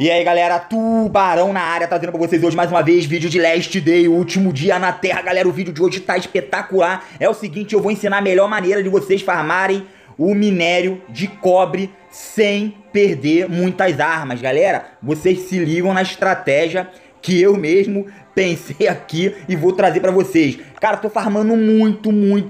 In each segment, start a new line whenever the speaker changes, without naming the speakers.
E aí galera, Tubarão na área, trazendo pra vocês hoje mais uma vez vídeo de Last Day, o último dia na Terra. Galera, o vídeo de hoje tá espetacular. É o seguinte, eu vou ensinar a melhor maneira de vocês farmarem o minério de cobre sem perder muitas armas. Galera, vocês se ligam na estratégia que eu mesmo pensei aqui e vou trazer pra vocês. Cara, tô farmando muito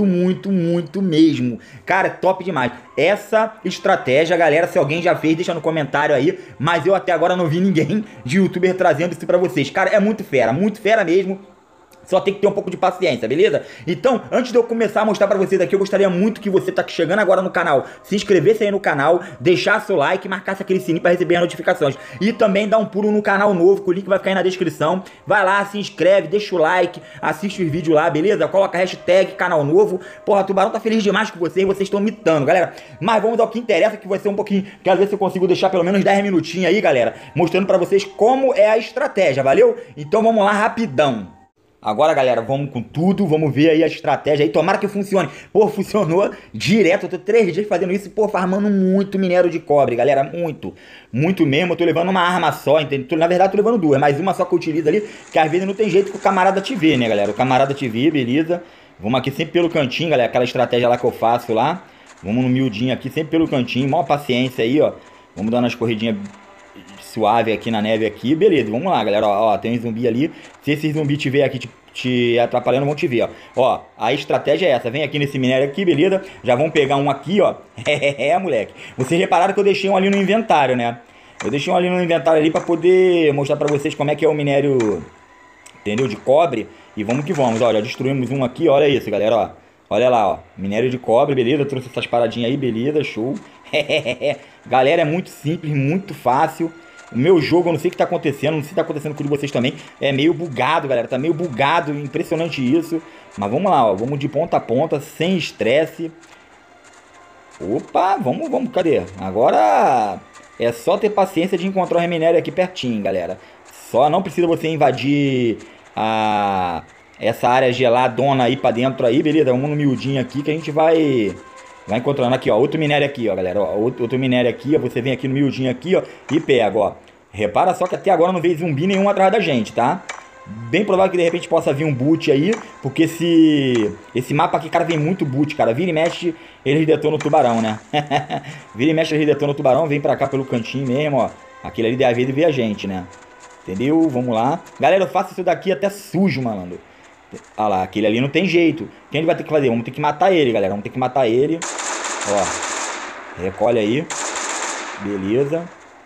mesmo. Cara, top demais. Essa estratégia, galera, se alguém já fez, deixa no comentário aí. Mas eu até agora não vi ninguém de youtuber trazendo isso pra vocês. Cara, é muito fera mesmo. Só tem que ter um pouco de paciência, beleza? Então, antes de eu começar a mostrar pra vocês aqui, eu gostaria muito que você tá chegando agora no canal, se inscrevesse aí no canal, deixar seu like e marcasse aquele sininho pra receber as notificações. E também dá um pulo no canal novo, que o link vai ficar aí na descrição. Vai lá, se inscreve, deixa o like, assiste os vídeos lá, beleza? Coloca a hashtag canal novo. Porra, Tubarão tá feliz demais com vocês estão mitando, galera. Mas vamos ao que interessa, que vai ser um pouquinho, quero ver se eu consigo deixar pelo menos 10 minutinhos aí, galera, mostrando pra vocês como é a estratégia, valeu? Então vamos lá rapidão. Agora, galera, vamos com tudo, vamos ver aí a estratégia aí, tomara que funcione. Pô, funcionou direto, eu tô 3 dias fazendo isso e, pô, farmando muito minério de cobre, galera, muito mesmo. Eu tô levando uma arma só, entendeu? Na verdade, tô levando duas, mas uma só que eu utilizo ali, que às vezes não tem jeito que o camarada te vê, né, galera? O camarada te vê, beleza. Vamos aqui sempre pelo cantinho, galera, aquela estratégia lá que eu faço lá. Vamos no miudinho aqui, sempre pelo cantinho, maior paciência aí, ó. Vamos dar umas corridinhas suave aqui na neve aqui, beleza, vamos lá, galera, ó, tem um zumbi ali, se esse zumbi te ver aqui te atrapalhando, vão te ver, ó, a estratégia é essa, vem aqui nesse minério aqui, beleza, já vamos pegar um aqui, ó, moleque, vocês repararam que eu deixei um ali no inventário, né, eu deixei um ali no inventário ali pra poder mostrar pra vocês como é que é o minério, entendeu, de cobre, e vamos que vamos, ó, já destruímos um aqui, olha isso, galera, ó, olha lá, ó, minério de cobre, beleza, trouxe essas paradinhas aí, beleza, show, galera, é muito simples, muito fácil. O meu jogo, eu não sei o que tá acontecendo, não sei se tá acontecendo com o de vocês também. É meio bugado, galera, tá meio bugado, impressionante isso. Mas vamos lá, ó, vamos de ponta a ponta, sem estresse. Opa, vamos, cadê? Agora é só ter paciência de encontrar o minério aqui pertinho, galera. Só não precisa você invadir essa área geladona aí pra dentro aí, beleza? Vamos no miudinho aqui que a gente vai encontrando aqui, ó, outro minério aqui, ó, galera, ó, outro minério aqui, ó, você vem aqui no miudinho aqui, ó, e pega, ó. Repara só que até agora não veio zumbi nenhum atrás da gente, tá? Bem provável que de repente possa vir um boot aí, porque esse mapa aqui, cara, vem muito boot, cara. Vira e mexe, eles detonam o tubarão, né? Vira e mexe, eles detonam o tubarão, vem pra cá pelo cantinho mesmo, ó. Aquele ali às vezes vê a gente, né? Entendeu? Vamos lá. Galera, eu faço isso daqui até sujo, malandro. Olha lá, aquele ali não tem jeito. O que a gente vai ter que fazer? Vamos ter que matar ele, galera. Vamos ter que matar ele. Ó. Recolhe aí. Beleza.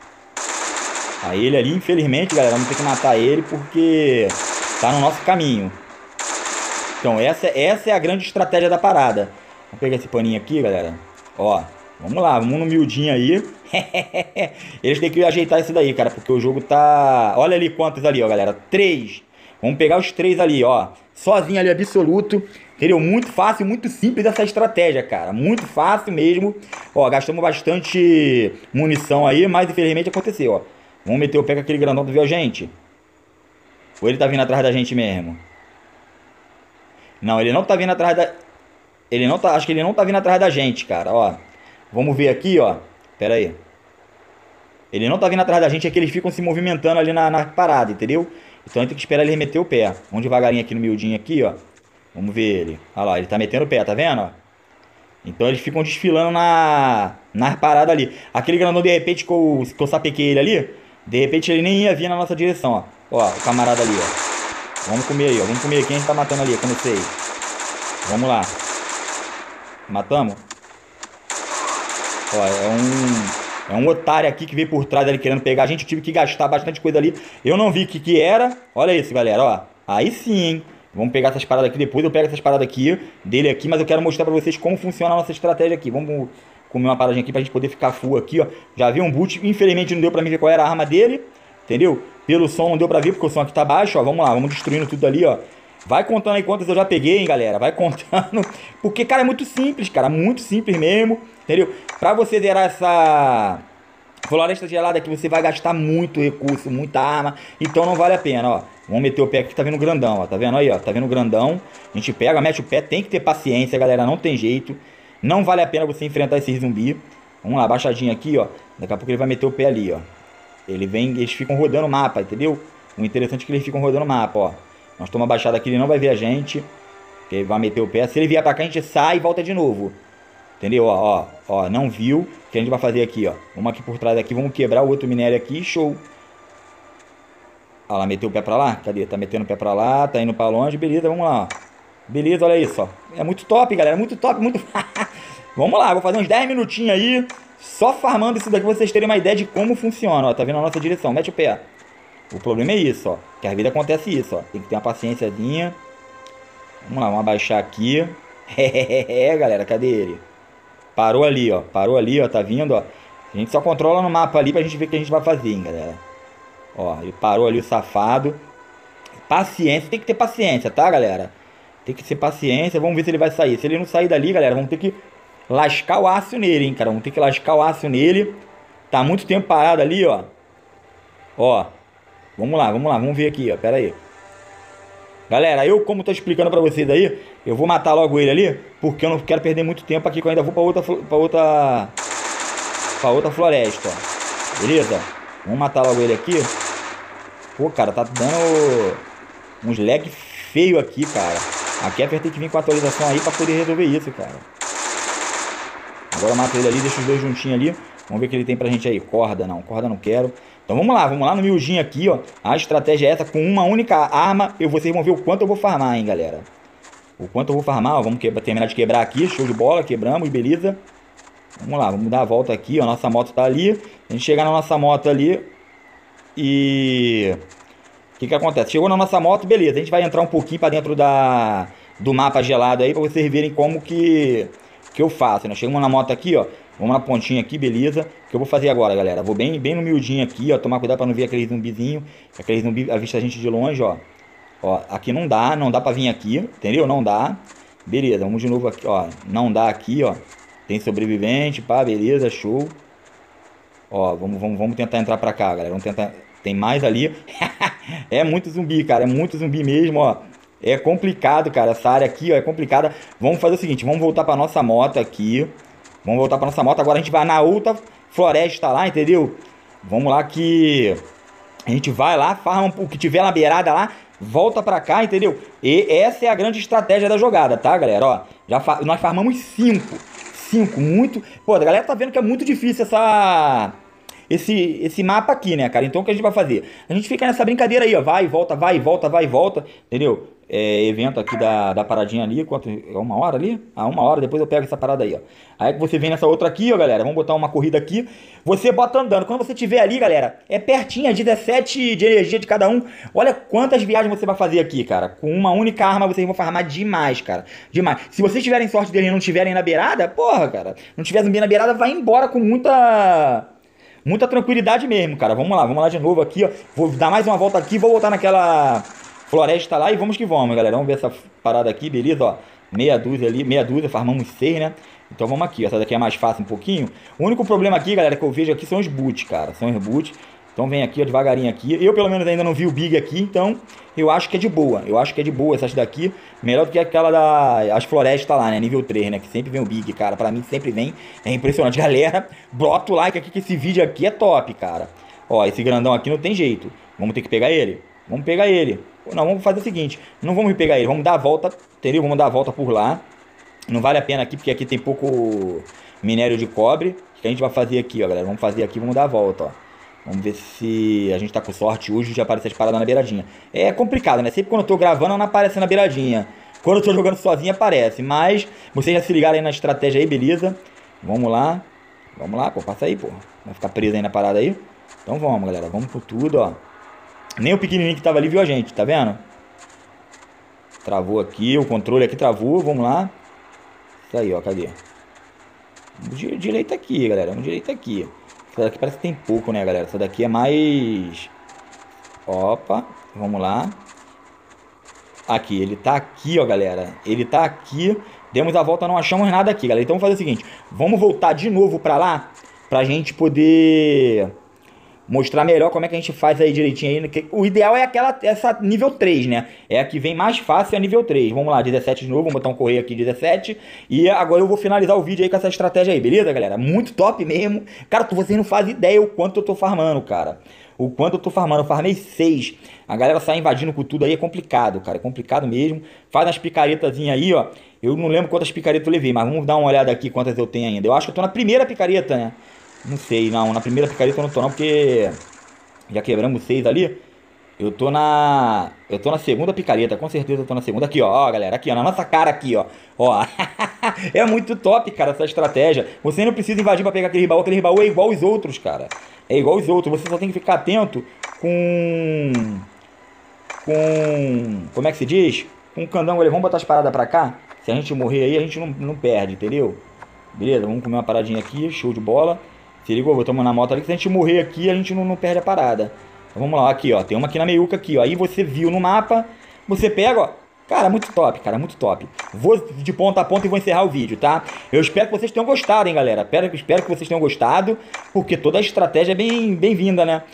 Aí ele ali, infelizmente, galera, vamos ter que matar ele porque tá no nosso caminho. Então, essa é a grande estratégia da parada. Vamos pegar esse paninho aqui, galera. Ó. Vamos lá, vamos no miudinho aí. Eles têm que ajeitar isso daí, cara, porque o jogo tá... Olha ali quantos ali, ó, galera. 3. Vamos pegar os 3 ali, ó. Sozinho ali, absoluto. Entendeu? Muito fácil, muito simples essa estratégia, cara. Muito fácil mesmo. Ó, gastamos bastante munição aí, mas infelizmente aconteceu, ó. Vamos meter o pé com aquele grandão, tu viu a gente? Ou ele tá vindo atrás da gente mesmo? Não, ele não tá vindo atrás da... Ele não tá... Acho que ele não tá vindo atrás da gente, cara, ó. Vamos ver aqui, ó. Pera aí. Ele não tá vindo atrás da gente, é que eles ficam se movimentando ali na parada, entendeu? Então a gente tem que esperar ele remeter o pé. Vamos devagarinho aqui no miudinho aqui, ó. Vamos ver ele. Olha lá, ele tá metendo o pé, tá vendo, ó? Então eles ficam desfilando na parada ali. Aquele grandão, de repente, que eu sapequei ele ali, de repente ele nem ia vir na nossa direção, ó. Ó, o camarada ali, ó. Vamos comer aí, ó. Vamos comer quem a gente tá matando ali, como eu sei. Vamos lá. Matamos? Ó, é um otário aqui que veio por trás ali querendo pegar a gente. Eu tive que gastar bastante coisa ali. Eu não vi o que era. Olha isso, galera, ó. Aí sim, hein. Vamos pegar essas paradas aqui. Depois eu pego essas paradas aqui, dele aqui. Mas eu quero mostrar pra vocês como funciona a nossa estratégia aqui. Vamos comer uma paradinha aqui pra gente poder ficar full aqui, ó. Já vi um boot. Infelizmente não deu pra mim ver qual era a arma dele. Entendeu? Pelo som não deu pra ver, porque o som aqui tá baixo, ó. Vamos lá, vamos destruindo tudo ali, ó. Vai contando aí quantas eu já peguei, hein, galera. Vai contando. Porque, cara, é muito simples, cara. Muito simples mesmo. Entendeu? Pra você zerar essa floresta gelada aqui, você vai gastar muito recurso, muita arma. Então não vale a pena, ó. Vamos meter o pé aqui, tá vendo o grandão, ó. Tá vendo aí, ó. Tá vendo o grandão. A gente pega, mete o pé. Tem que ter paciência, galera. Não tem jeito. Não vale a pena você enfrentar esse zumbi. Vamos lá, baixadinho aqui, ó. Daqui a pouco ele vai meter o pé ali, ó. Ele vem, eles ficam rodando o mapa, entendeu? O interessante é que eles ficam rodando o mapa, ó. Nós estamos abaixados aqui, ele não vai ver a gente. Ele vai meter o pé. Se ele vier pra cá, a gente sai e volta de novo. Entendeu? Ó, não viu. O que a gente vai fazer aqui, ó. Vamos aqui por trás aqui, vamos quebrar o outro minério aqui, show. Olha lá, meteu o pé pra lá. Cadê? Tá metendo o pé pra lá, tá indo pra longe, beleza, vamos lá, ó. Beleza, olha isso, ó. É muito top, galera, muito top, muito... Vamos lá, vou fazer uns 10 minutinhos aí, só farmando isso daqui pra vocês terem uma ideia de como funciona, ó. Tá vendo a nossa direção, mete o pé. O problema é isso, ó. Que às vezes acontece isso, ó. Tem que ter uma paciênciazinha. Vamos lá, vamos abaixar aqui. Galera, cadê ele? Parou ali, ó. Parou ali, ó. Tá vindo, ó. A gente só controla no mapa ali pra gente ver o que a gente vai fazer, hein, galera. Ó, ele parou ali, o safado. Paciência, tem que ter paciência, tá, galera? Tem que ser paciência. Vamos ver se ele vai sair. Se ele não sair dali, galera, vamos ter que lascar o aço nele, hein, cara. Vamos ter que lascar o aço nele. Tá muito tempo parado ali, ó. Ó. Vamos lá, vamos ver aqui, ó. Pera aí. Galera, eu, como tô explicando pra vocês aí, eu vou matar logo ele ali, porque eu não quero perder muito tempo aqui, que eu ainda vou pra outra floresta, ó. Beleza? Vamos matar logo ele aqui. Pô, cara, tá dando uns lag feio aqui, cara. A Kefir tem que vir com a atualização aí pra poder resolver isso, cara. Agora mata ele ali, deixa os dois juntinhos ali. Vamos ver o que ele tem pra gente aí. Corda não quero. Então vamos lá no miudinho aqui, ó. A estratégia é essa, com uma única arma, vocês vão ver o quanto eu vou farmar, hein, galera. O quanto eu vou farmar, ó. Vamos terminar de quebrar aqui, show de bola, quebramos, beleza. Vamos lá, vamos dar a volta aqui, ó. Nossa moto tá ali. A gente chegar na nossa moto ali e... O que acontece? Chegou na nossa moto, beleza. A gente vai entrar um pouquinho pra dentro do mapa gelado aí, pra vocês verem como que eu faço, né? Chegamos na moto aqui, ó. Vamos na pontinha aqui, beleza. O que eu vou fazer agora, galera? Vou bem no miudinho aqui, ó. Tomar cuidado pra não ver aquele zumbizinho. Aquele zumbi avista a gente de longe, ó. Ó, aqui não dá pra vir aqui, entendeu? Não dá. Beleza, vamos de novo aqui, ó. Não dá aqui, ó. Tem sobrevivente, pá, beleza, show. Ó, vamos tentar entrar pra cá, galera. Vamos tentar... Tem mais ali. É muito zumbi, cara. É muito zumbi mesmo, ó. É complicado, cara. Essa área aqui, ó, é complicada. Vamos fazer o seguinte, vamos voltar pra nossa moto aqui. Vamos voltar pra nossa moto. Agora a gente vai na outra floresta lá, entendeu? Vamos lá que... A gente vai lá, farma o que tiver na beirada lá, volta pra cá, entendeu? E essa é a grande estratégia da jogada, tá, galera? Ó, nós farmamos 5. 5, muito... Pô, a galera tá vendo que é muito difícil esse mapa aqui, né, cara? Então o que a gente vai fazer? A gente fica nessa brincadeira aí, ó. Vai e volta, vai e volta, vai e volta, entendeu? Evento aqui da paradinha ali. Quanto? É 1 hora ali? Ah, 1 hora, depois eu pego essa parada aí, ó. Aí que você vem nessa outra aqui, ó, galera. Vamos botar uma corrida aqui. Você bota andando. Quando você tiver ali, galera, é pertinho, é 17 de energia de cada um. Olha quantas viagens você vai fazer aqui, cara. Com uma única arma vocês vão farmar demais, cara. Demais. Se vocês tiverem sorte dele e não tiverem na beirada, porra, cara. Não tiver zumbi na beirada, vai embora com muita tranquilidade mesmo, cara. Vamos lá de novo aqui, ó. Vou dar mais uma volta aqui, vou voltar naquela floresta lá e vamos que vamos, galera. Vamos ver essa parada aqui, beleza, ó. Meia dúzia ali, farmamos 6, né? Então vamos aqui, essa daqui é mais fácil um pouquinho. O único problema aqui, galera, que eu vejo aqui são os boots, cara. São os boots. Então vem aqui, ó, devagarinho aqui. Eu, pelo menos, ainda não vi o Big aqui, então eu acho que é de boa. Eu acho que é de boa essas daqui. Melhor do que aquela as florestas lá, né? Nível 3, né? Que sempre vem o Big, cara. Pra mim sempre vem. É impressionante. Galera, bota o like aqui que esse vídeo aqui é top, cara. Ó, esse grandão aqui não tem jeito. Vamos ter que pegar ele? Vamos pegar ele. Não, vamos fazer o seguinte. Não vamos pegar ele. Vamos dar a volta, entendeu? Vamos dar a volta por lá. Não vale a pena aqui, porque aqui tem pouco minério de cobre. O que a gente vai fazer aqui, ó, galera? Vamos fazer aqui, vamos dar a volta, ó. Vamos ver se a gente tá com sorte hoje de aparecer as paradas na beiradinha. É complicado, né? Sempre quando eu tô gravando não aparece na beiradinha. Quando eu tô jogando sozinho aparece. Mas vocês já se ligaram aí na estratégia aí, beleza? Vamos lá. Vamos lá, pô. Passa aí, pô. Vai ficar preso aí na parada aí. Então vamos, galera. Vamos por tudo, ó. Nem o pequenininho que tava ali viu a gente, tá vendo? Travou aqui. O controle aqui travou. Vamos lá. Isso aí, ó. Cadê? Vamos direito aqui, galera. Vamos direito aqui. Essa daqui parece que tem pouco, né, galera? Essa daqui é mais... Opa, vamos lá. Aqui, ele tá aqui, ó, galera. Ele tá aqui. Demos a volta, não achamos nada aqui, galera. Então vamos fazer o seguinte. Vamos voltar de novo pra lá. Pra gente poder mostrar melhor como é que a gente faz aí direitinho aí. O ideal é essa nível 3, né? É a que vem mais fácil, é a nível 3. Vamos lá, 17 de novo, vamos botar um correio aqui, 17. E agora eu vou finalizar o vídeo aí com essa estratégia aí, beleza, galera? Muito top mesmo. Cara, vocês não fazem ideia o quanto eu tô farmando, cara. O quanto eu tô farmando. Eu farmei 6. A galera sai invadindo com tudo aí, é complicado, cara. É complicado mesmo. Faz umas picaretazinhas aí, ó. Eu não lembro quantas picaretas eu levei, mas vamos dar uma olhada aqui quantas eu tenho ainda. Eu acho que eu tô na primeira picareta, né? Não sei, não. Na primeira picareta eu não tô não, porque já quebramos 6 ali. Eu tô na segunda picareta, com certeza eu tô na segunda. Aqui, ó, galera, aqui, ó, na nossa cara aqui, ó. Ó, é muito top, cara, essa estratégia. Você não precisa invadir pra pegar aquele ribaú é igual os outros, cara. É igual os outros, você só tem que ficar atento como é que se diz? Com o candango ali, vamos botar as paradas pra cá. Se a gente morrer aí, a gente não perde, entendeu? Beleza, vamos comer uma paradinha aqui, show de bola. Se ligou, botamos na moto ali, que se a gente morrer aqui, a gente não perde a parada. Então vamos lá, aqui ó, tem uma aqui na meiuca aqui, ó. Aí você viu no mapa, você pega, ó. Cara, muito top, cara, muito top. Vou de ponta a ponta e vou encerrar o vídeo, tá? Eu espero que vocês tenham gostado, hein, galera. Espero que vocês tenham gostado, porque toda a estratégia é bem-vinda, né?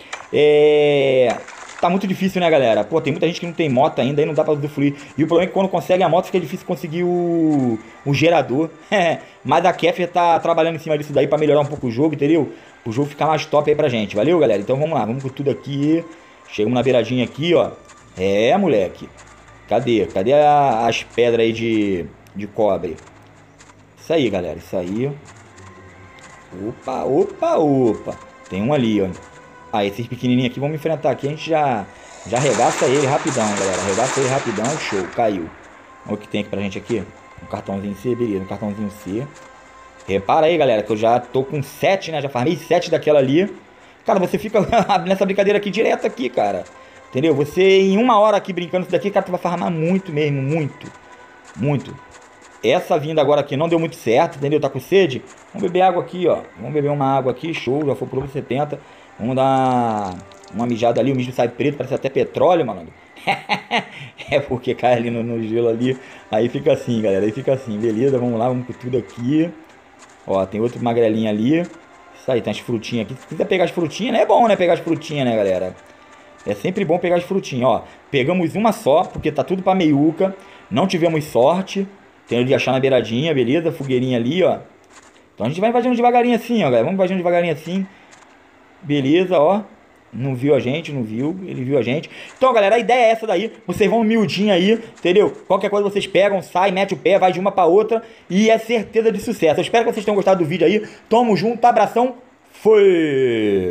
Tá muito difícil, né, galera? Pô, tem muita gente que não tem moto ainda, aí não dá pra usufruir. E o problema é que quando consegue a moto, fica difícil conseguir o gerador. Mas a Kefir tá trabalhando em cima disso daí pra melhorar um pouco o jogo, entendeu? O jogo ficar mais top aí pra gente, valeu, galera? Então vamos lá, vamos com tudo aqui. Chegamos na beiradinha aqui, ó. É, moleque. Cadê as pedras aí de cobre? Isso aí, galera, isso aí. Opa, opa, opa. Tem um ali, ó. Ah, esses pequenininhos aqui vamos enfrentar aqui. A gente já arregaça ele rapidão, galera. Arregaça ele rapidão, show, caiu. Olha o que tem aqui pra gente aqui. Um cartãozinho C, beleza, um cartãozinho C. Repara aí, galera, que eu já tô com 7, né? Já farmei 7 daquela ali. Cara, você fica nessa brincadeira aqui direto aqui, cara. Entendeu? Você em 1 hora aqui brincando isso daqui, cara, tu vai farmar muito mesmo, muito. Muito. Essa vinda agora aqui não deu muito certo, entendeu? Tá com sede? Vamos beber água aqui, ó. Vamos beber uma água aqui, show, já foi pro 70. Vamos dar uma mijada ali, o mijo sai preto, parece até petróleo, mano. É porque cai ali no gelo ali. Aí fica assim, galera, aí fica assim, beleza, vamos lá, vamos com tudo aqui. Ó, tem outro magrelinho ali. Isso aí, tem as frutinhas aqui. Se quiser pegar as frutinhas, né? É bom, né? Pegar as frutinhas, né, galera? É sempre bom pegar as frutinhas, ó. Pegamos uma só, porque tá tudo pra meiuca. Não tivemos sorte. Tem de achar na beiradinha, beleza? Fogueirinha ali, ó. Então a gente vai invadindo devagarinho assim, ó, galera. Vamos invadindo devagarinho assim. Beleza, ó. Não viu a gente, não viu. Ele viu a gente. Então, galera, a ideia é essa daí. Vocês vão miudinho aí, entendeu? Qualquer coisa vocês pegam, sai, mete o pé, vai de uma pra outra. E é certeza de sucesso. Eu espero que vocês tenham gostado do vídeo aí. Tamo junto, abração. Foi!